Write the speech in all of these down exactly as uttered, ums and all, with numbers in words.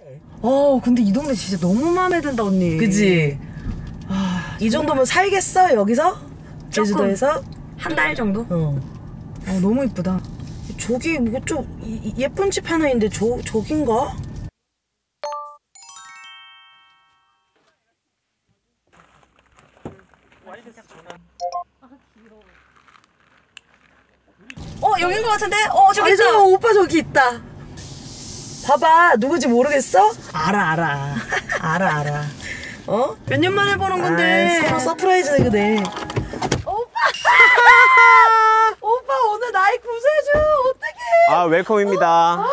어 근데 이 동네 진짜 너무 마음에 든다 언니. 그지? 아, 이 정도면 살겠어 여기서? 제주도에서? 한 달 정도? 어. 어 너무 이쁘다. 저기 뭐 좀 예쁜 집 하나 있는데 저, 저긴가? 어 여긴 것 같은데? 어 저기 있다. 저 오빠 저기 있다. 봐봐 누구지 모르겠어? 알아 알아 알아 알아. 어? 몇 년 만에 보는 건데. 서로 서프라이즈 그대. 오빠 오빠 오늘 나이 구세주 어떡해. 아 웰컴입니다. 어?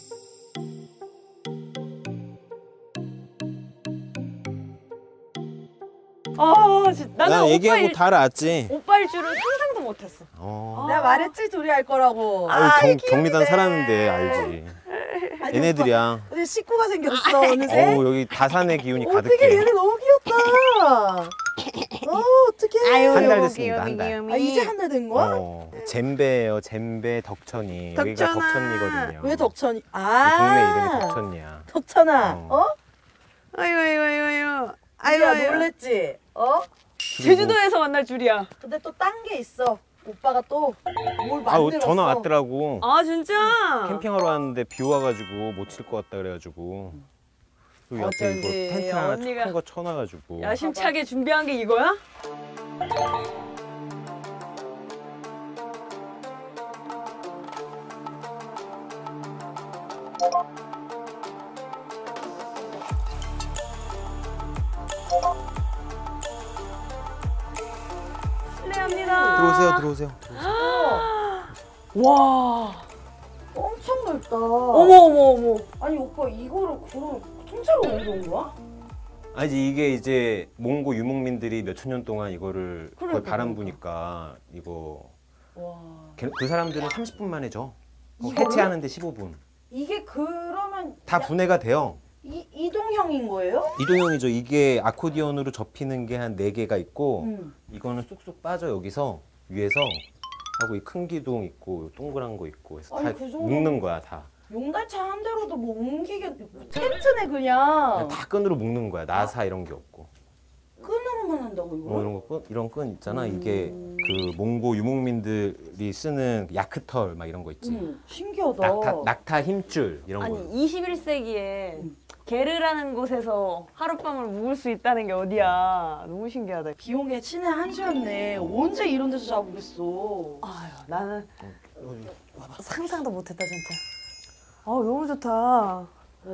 아, 진짜 나는 난 얘기하고 오빠일, 다 알았지. 오빠일 줄은 상상도 못했어. 어. 아. 내가 말했지 둘이 할 거라고. 아유, 아, 경, 경미단 살았는데 알지. 아니, 얘네들이야. 근데 식구가 생겼어 어느새. 어우 여기 다산의 기운이 어떻게 가득해. 얘네 너무 귀엽다. 어 어떡해. 한 달 됐습니다, 한 달. 아 이제 한 달 된 거야? 어, 잼배예요, 잼배 덕천이. 여기가 덕천아. 덕천이거든요. 왜 덕천이? 이 아 동네 이름이 덕천이야. 덕천아. 어. 어? 아이고 아이고 아이고 아이고. 아이고 야 아이고. 놀랬지? 어? 제주도에서 만날 줄이야. 근데 또 딴 게 있어. 오빠가 또 뭘 아 만들었어. 전화 왔더라고. 아 진짜? 캠핑하러 왔는데 비 와가지고 못 칠 것 같다 그래가지고 여기 옆에 이거 어쩐지 텐트 하나 언니가 큰 거 쳐놔가지고. 야심차게 준비한 게 이거야? 실례합니다. 들어오세요, 들어오세요. 와. 엄청 넓다. 어머 어머 어머. 아니 오빠 이거를 그럼 통째로 옮겨온 거야? 아니지 이게 이제 몽고 유목민들이 몇천 년 동안 이거를 거의 그러니까, 바람 부니까 이거 와. 걔- 그 사람들은 삼십 분 만에 져. 어, 이거를? 해체하는데 십오 분. 이게 그러면 다 야, 분해가 돼요. 이, 이동형인 거예요? 이동형이죠. 이게 아코디언으로 접히는 게 한 네 개가 있고 음. 이거는 쑥쑥 빠져 여기서 위에서 하고 이 큰 기둥 있고 동그란 거 있고 해서 아니, 다 그 정도- 묶는 거야 다. 용달차 한 대로도 뭐 옮기게 텐트네 그냥. 다 끈으로 묶는 거야. 나사 이런 게 없고. 끈으로만 한다고 이거? 뭐 이런 거 끈, 이런 끈 있잖아. 이게 그 몽고 유목민들이 쓰는 야크털 막 이런 거 있지. 음, 신기하다. 낙타 낙타 힘줄 이런 거. 아니 이십일 세기에 게르라는 곳에서 하룻밤을 묵을 수 있다는 게 어디야. 너무 신기하다. 비용의 신의 한수였네. 언제 이런 데서 자보겠어. 아유 나는 상상도 못했다 진짜. 아 너무 좋다. 와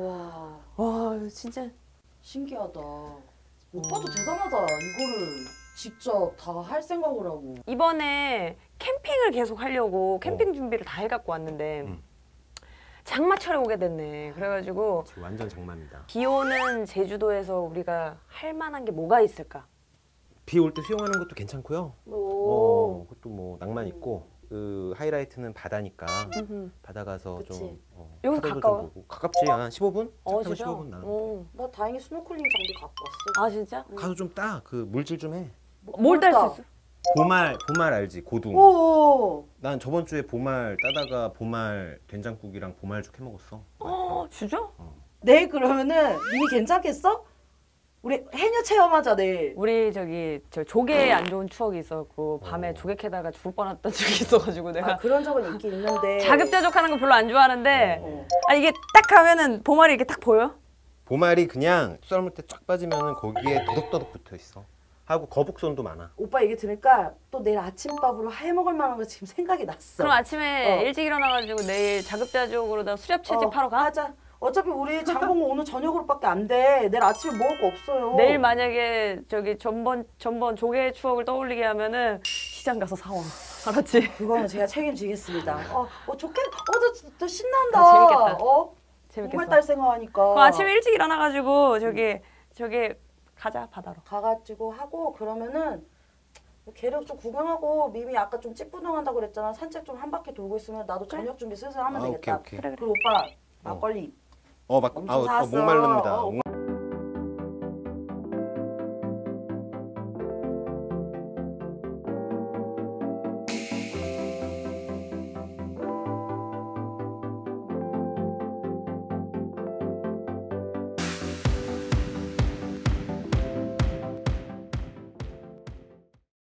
와 진짜. 신기하다. 오빠도 대단하다. 이거를 직접 다 할 생각을 하고. 이번에 캠핑을 계속 하려고 캠핑 준비를 다 해갖고 왔는데 음. 장마철에 오게 됐네. 그래가지고 지금 완전 장마입니다. 비 오는 제주도에서 우리가 할 만한 게 뭐가 있을까? 비 올 때 수영하는 것도 괜찮고요. 어, 그것도 뭐 낭만 있고 그 하이라이트는 바다니까 바다 가서 그치. 좀 어, 여기서 파도도 좀 가까워요? 보고. 가깝지 한 십오 분? 어 차 타고 진짜? 십오 분 나는. 어. 나 다행히 스노클링 장비 갖고 왔어. 아 진짜? 가서 좀 따. 그 물질 좀 해. 뭘 딸 수 있어? 보말 보말 알지? 고둥. 오. 난 저번 주에 보말 따다가 보말 된장국이랑 보말죽 해 먹었어. 어 진짜? 내일 그러면은 님이 괜찮겠어? 우리 해녀 체험하자 내일. 우리 저기 저 조개에 안 좋은 추억이 있었고 밤에 어. 조개 캐다가 죽을 뻔했던 적이 있어가지고 내가 아 그런 적은 있긴 있는데. 자급자족하는 거 별로 안 좋아하는데 어. 아 이게 딱 가면은 보말이 이렇게 딱 보여? 보말이 그냥 썰물 때 쫙 빠지면은 거기에 도덕도덕 붙어 있어. 하고 거북손도 많아. 오빠 얘기 들으니까 또 내일 아침밥으로 해 먹을 만한 거 지금 생각이 났어. 그럼 아침에 어. 일찍 일어나가지고 내일 자급자족으로 나 수렵 채집 어, 하러 가? 하자. 어차피 우리 장보고 오늘 저녁으로밖에 안 돼. 내일 아침에 먹을 거 없어요. 내일 만약에 저기 전번 전번 조개 추억을 떠올리게 하면은 시장 가서 사와. 알았지? 그거는 제가 책임지겠습니다. 어, 어 좋겠. 어, 저, 저 신난다. 아, 재밌겠다. 어, 재밌겠어. 보말달 생각하니까. 그럼 아침에 일찍 일어나가지고 저기 저기 가자 바다로. 가가지고 하고 그러면은 계력 좀 구경하고 미미 아까 좀 찌뿌둥한다고 그랬잖아. 산책 좀 한 바퀴 돌고 있으면 나도 저녁 준비 슬슬 하면 아, 되겠다. 오케이, 오케이. 그래 그래. 그리고 오빠 막걸리 어, 막 엄청 아, 어, 사왔어. 목마릅니다. 어,